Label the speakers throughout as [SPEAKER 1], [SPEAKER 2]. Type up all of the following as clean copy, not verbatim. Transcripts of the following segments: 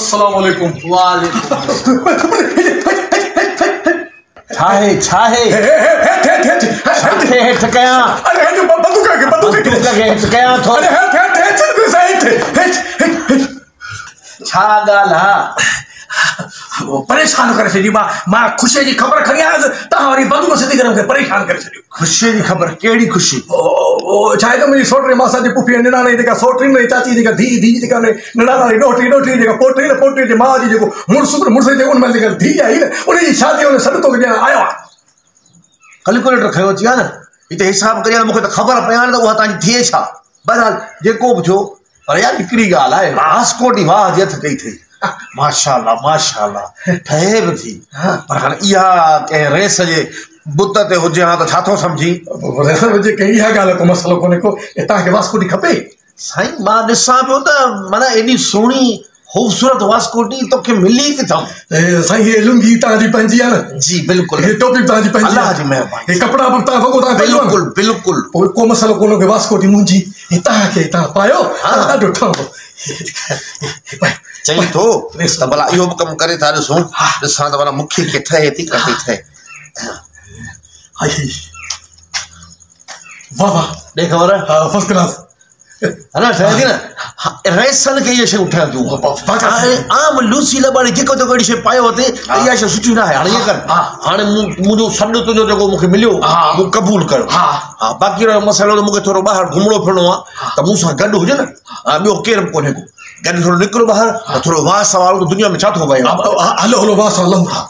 [SPEAKER 1] अस्सलाम वालेकुम।
[SPEAKER 2] वालेकुम। छाहे छाहे ठकया
[SPEAKER 1] अरे जो बंदूक
[SPEAKER 2] लगे ठकया थो
[SPEAKER 1] अरे
[SPEAKER 2] छा गाल हा
[SPEAKER 1] वो परेशान करे छड़ी मां खुशी जी खबर खणी आयसि तव्हां वरी बंदूक सिधी करे मूंखे परेशान करे छॾियो।
[SPEAKER 2] खुशी जी खबर केड़ी खुशी?
[SPEAKER 1] ओ छा आहे त मुंहिंजी सोटरी मासा जी पुफी निणाने जेका सोटरी में चाची जेका धी धी जेका निणाने डोटी डोटी जेका पोटी न पोटी जे मां जी जेको मुड़ुस जे उन में जेका धी आई न उन जी शादी उन सॾ तो ॾियण आयो आहे।
[SPEAKER 2] कैलकुलेटर खयो अची आहे न हिते हिसाब करिया मूंखे त ख़बर पई आहे न त उहा तव्हांजी थिए छा। बहरहाल जेको बि थियो पर यार हिकिड़ी ॻाल्हि आहे वास्को डी वाह जी हथ कई अथई माशाअल्लाह माशाअल्लाह ठहे बि थी पर हाणे इहा कंहिं रेस जे बुत ते हुजे हा त छा थो सम्झी
[SPEAKER 1] रेस जे कई इहा ॻाल्हि को मसलो कोन्हे को तव्हांखे वास्को डी खपे।
[SPEAKER 2] साईं मां ॾिसां पियो त माना एॾी सुहिणी ख़ूबसूरत वास्कोटी तोखे मिली किथां?
[SPEAKER 1] साईं ये लुंगी तव्हांजी पंहिंजी आहे न?
[SPEAKER 2] जी बिल्कुलु।
[SPEAKER 1] ये टोपी तव्हांजी पंहिंजी
[SPEAKER 2] अल्लाह जी महिरबानी।
[SPEAKER 1] ये कपिड़ा बि तव्हां वॻो तव्हां
[SPEAKER 2] बिल्कुलु बिल्कुलु
[SPEAKER 1] पोइ को मसलो कोन्हे के वास्कोटी मुंहिंजी तव्हांखे तव्हां पायो ॾाढो ठहंदो
[SPEAKER 2] चई थो त भला इहो बि कमु करे था ॾिसूं ॾिसां त भला मूंखे खे ठहे थी कटी ठहे।
[SPEAKER 1] वाह वाह
[SPEAKER 2] ॾे ख़बर
[SPEAKER 1] फर्स्ट क्लास
[SPEAKER 2] है ना ठहे थी न रेसन खे इहे शयूं ठहनि थियूं। आम लूसी लबाड़ी जेको जेको अहिड़ी शइ पायो अथई इहा शइ सुठी न आहे। हाणे इहे कर हाणे मुंहिंजो सॾु तुंहिंजो जेको मूंखे मिलियो मूं क़बूल कयो। हा बाक़ी रहियो मसइलो त मूंखे थोरो ॿाहिरि घुमणो फिरणो आहे त मूं सां गॾु हुजे न ॿियो केरु बि कोन्हे को गॾु थोरो निकिरो ॿाहिरि त थोरो वाह सवाल दुनिया में छा थो पए।
[SPEAKER 1] हलो हलो वाह हलूं था।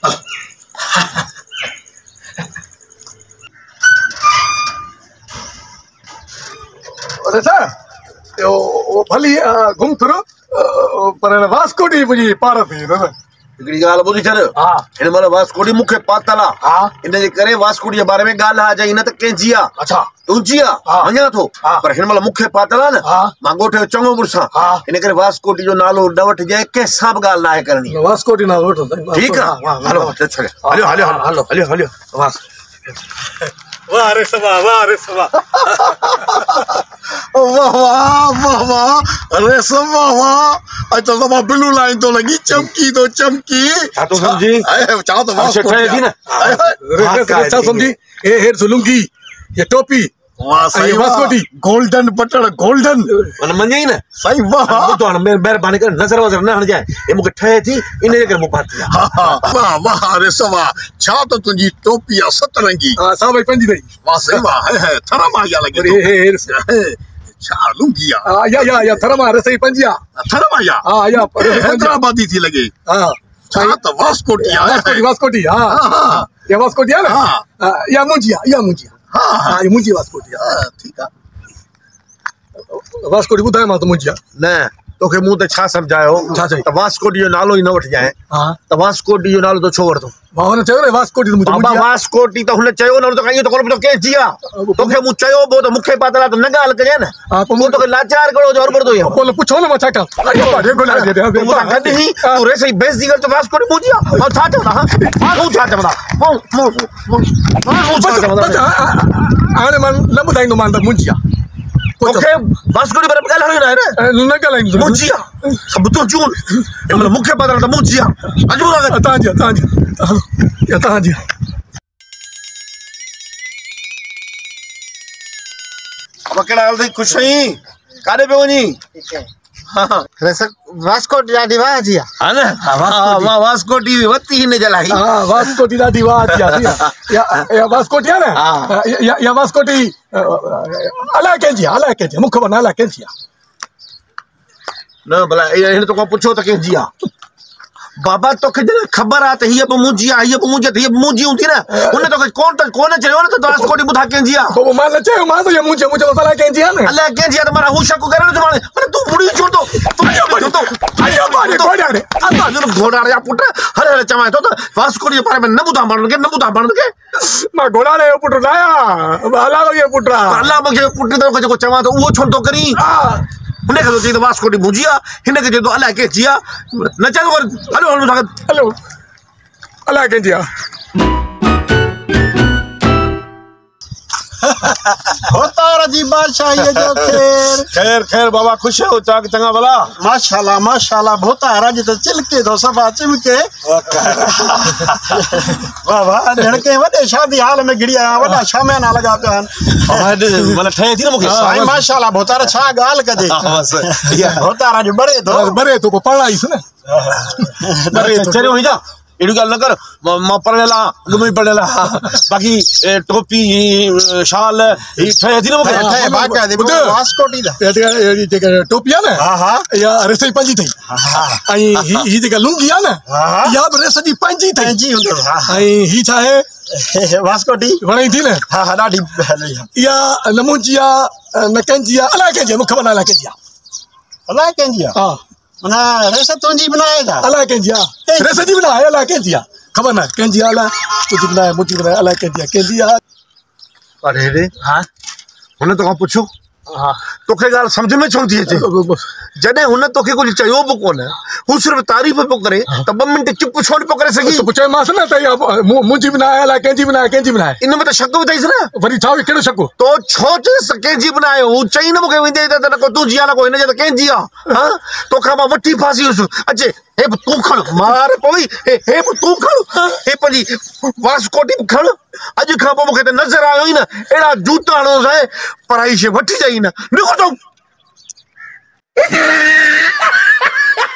[SPEAKER 1] अरे सर वो भली घुम फिरो पर वास्को डी मुंहिंजी पार थी दादा।
[SPEAKER 2] हिकिड़ी ॻाल्हि ॿुधी छॾ हिन महिल वास्को डी मूंखे पातल आहे इन जे करे वास्को डी जे बारे में ॻाल्हि आहे जाई न त कंहिंजी आहे।
[SPEAKER 1] अच्छा
[SPEAKER 2] तुंहिंजी आहे मञा थो पर हिन महिल मूंखे पातल आहे न मां ॻोठ जो चङो मुड़ुस आहे इन करे वास्को डी जो नालो न वठिजे कंहिंसां बि ॻाल्हि न आहे करणी।
[SPEAKER 1] वास्को डी नालो वठो
[SPEAKER 2] ठीकु आहे हलो हलियो हलियो हलो हलियो हलियो
[SPEAKER 1] वाह रे सभा वाह रे सभा
[SPEAKER 3] वाह वाह वाह वाह अरे सब वाह वाह अच्छा तो ब्लू लाइन तो लगी चमकी तो चमकी
[SPEAKER 2] छा तो समझी
[SPEAKER 3] छा तो वाह
[SPEAKER 2] ठहे थी न
[SPEAKER 1] छा समझी ए हेर सुलुंगी ये टोपी
[SPEAKER 3] वाह सही
[SPEAKER 1] वास्को डी
[SPEAKER 3] गोल्डन बटन गोल्डन
[SPEAKER 2] माना मञई न
[SPEAKER 3] सही वाह
[SPEAKER 2] तो हाणे महिरबानी करे नज़र वज़र न हणजाए हे मूंखे ठहे थी इन जे करे मूं पाती आहे।
[SPEAKER 3] वाह वाह अरे सब छा तो तुंहिंजी टोपी आहे सतरंगी
[SPEAKER 1] सा भाई पंजी नहीं
[SPEAKER 3] वाह सही वाह है थरमा या लगे
[SPEAKER 1] हेर
[SPEAKER 3] छा लुंगी
[SPEAKER 1] या थरमा रे सही पंजी आ
[SPEAKER 3] थरमा या
[SPEAKER 1] या
[SPEAKER 3] हैदराबादी थी लगे छा तो वास्को डी
[SPEAKER 1] वास्को डी ये वास्को डी है ना या मुंजी हाँ ये मुंजी वास्को डी
[SPEAKER 3] ठीक है
[SPEAKER 1] वास्को डी ॿुधाए मां त मुंजी
[SPEAKER 2] न तोखे मूं ते छा सम्झायो त वास्को डी जो नालो ई न वठिजांइ त वास्को डी जो नालो तो छो वरितो?
[SPEAKER 1] मां हुन चयो न वास्को डी
[SPEAKER 2] बाबा वास्को डी त हुन चयो न त इहो त कोन कंहिं जी आहे तोखे मूं चयो बो त मूंखे पातल आहे त न ॻाल्हि कजांइ न पोइ मूं तोखे लाचार करो जो हरबड़ थो
[SPEAKER 1] बोल पुछो न मां छा कयां
[SPEAKER 2] तूं गॾु ई तूं रेस जी बेइज़ती कर त वास्को डी मुंहिंजी आहे मां छा चवंदा तूं छा चवंदा
[SPEAKER 1] हाणे मां न ॿुधाईंदो मां त मुंजी आहे
[SPEAKER 2] तोखे वास्को डी बारे में ॻाल्हाइणो न आहे
[SPEAKER 1] न ॻाल्हाईंदो
[SPEAKER 2] मुंजी आहे सभु तो चून हिन मूंखे पातल त मुंजी आहे अॼु
[SPEAKER 1] तव्हांजी
[SPEAKER 2] अब कहिड़ा हाल अथई ख़ुशि आहीं काॾे पियो वञी?
[SPEAKER 4] वास्को डी वाह जी
[SPEAKER 2] हा न मां वास्को डी वरिती हिन जे लाइ
[SPEAKER 1] वास्को डी ॾाढी वाह जी या वास्को डी आहे न या वास्को डी अलाए कंहिंजी मूंखे ख़बर न अलाए कंहिंजी आहे
[SPEAKER 2] न भला हिन तोखां पुछो त कंहिंजी आहे बाबा तोखे जॾहिं ख़बर आहे त हीअ बि मुंहिंजी आहे हीअ बि मुंहिंजी आहे हीअ बि मुंहिंजी हूंदी न हुन तोखे कोन चयो न त वास्को डी ॿुधा कंहिंजी आहे
[SPEAKER 1] मां न चयो मां त मुंहिंजो अलाए कंहिंजी आहे न
[SPEAKER 2] अलाए कंहिंजी आहे त माना हू शक करे न पर तूं बुड़ी छो थो घोड़ारे जा पुट हर चवां थो त वास्को डी जे बारे में न ॿुधा माण्हुनि खे
[SPEAKER 1] मां घोड़ारे जो पुट न आहियां अलाह जो पुट आहे
[SPEAKER 2] अलाह जो पुट जेको चवां थो उहो छो थो करी हुन खे चई त वास्को डी मुंहिंजी आहे हिन खे चए थो अलाए कंहिंजी आहे न चवंदो हलो
[SPEAKER 1] हलो अलाए कंहिंजी आहे
[SPEAKER 3] भोतार जी बादशाही जो खैर
[SPEAKER 2] खैर खैर बाबा खुश हो चाक चंगा भला
[SPEAKER 3] माशाल्लाह भोतार जी तो चिलके तो सभा चिमके वाह वाह लड़के वडे शादी हाल में गिड़िया वडा शामियाना लगा पियान
[SPEAKER 2] मन ठहे थी ना मुखे
[SPEAKER 3] साईं माशाल्लाह भोतार छा गाल कजे
[SPEAKER 2] बस
[SPEAKER 3] भोतार जी बड़े तो
[SPEAKER 1] पढ़ाईस न
[SPEAKER 2] चलो हुई जा एड़ी गल न कर मां पढ़ेला तुम पढ़ेला बाकी टोपी शाल ई ठहे थी ना मुखे
[SPEAKER 3] ठहे बाका दे वास्कोटी दा
[SPEAKER 1] ये जेका टोपी आहे न
[SPEAKER 3] हां हां
[SPEAKER 1] या रेस जी पंहिंजी अथई ऐं ही जेका लुंगी आहे न इहा बि रेस जी पंहिंजी अथई
[SPEAKER 3] जी हूंदो
[SPEAKER 1] ऐं ही छा आहे
[SPEAKER 3] वास्कोटी
[SPEAKER 1] वणेई थी न
[SPEAKER 3] हां हां ॾाढी
[SPEAKER 1] इहा न मुंहिंजी आहे न कंहिंजी आहे अलाए कंहिंजी आहे मूंखे ख़बर न अलाए कंहिंजी आहे
[SPEAKER 3] अलाए कंहिंजी आहे
[SPEAKER 1] हा
[SPEAKER 3] माना रेस तुंहिंजी बनाएगा
[SPEAKER 1] अलाए कंहिंजी आहे रेस जी बि न आहे अलाए कंहिंजी आहे ख़बर न कंहिंजी आहे अलाए तुंहिंजी बि न आहे मुंहिंजी बि न आहे अलाए कंहिंजी आहे
[SPEAKER 2] अरे रे हां हुन तो पुछो हाँ तोखे गाल समझ में छो थी अचे जॾहिं हुन तोखे कुछ चयो बि कोन हू सिर्फ़ तारीफ़ पियो करे त 2 मिंट चुप छो पियो करे सघी
[SPEAKER 1] तो चयोमांसि न त इहा मुंहिंजी बि न आहे अलाए कंहिंजी बि न आहे कंहिंजी बि न आहे
[SPEAKER 2] इन में त शक बि अथईसि न
[SPEAKER 1] वरी छा कहिड़ो शक
[SPEAKER 2] तो छो चइस कंहिंजी बि न आहे हू चई न मूंखे वेंदे त न को तुंहिंजी आहे न को हिनजे त कंहिंजी आहे हाँ तोखां मां वठी फासी हुयुसि अचे हे बि तूं खण मार पई हे बि तूं खण हे पंहिंजी वास्कोटी बि खण अॼु खां पोइ मूंखे त नज़र आयो ई न अहिड़ा जूता हणोसि ऐं पढ़ाई शइ वठी जाई न निको